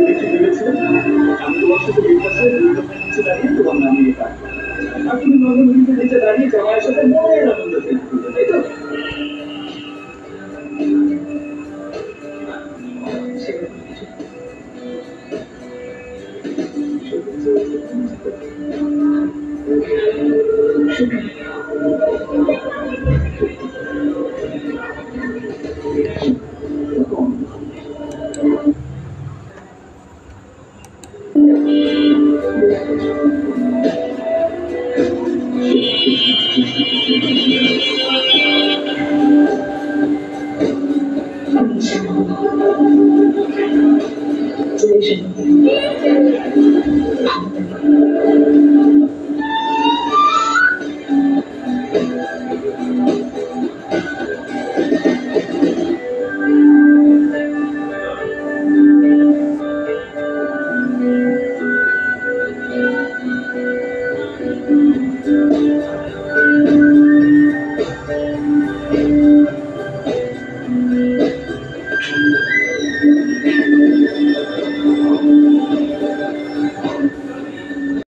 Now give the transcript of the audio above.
দেখে ভেবেছিলাম আমি তোমার সাথে এই পাশে নিচে দাঁড়িয়ে তোমার নাম নিয়ে কাজ আর তুমি নন্দনগুলিতে নিচে দাঁড়িয়ে জামাইয়ের সাথে মনের আনন্দ ফেলে করবে তাই তো Congratulations.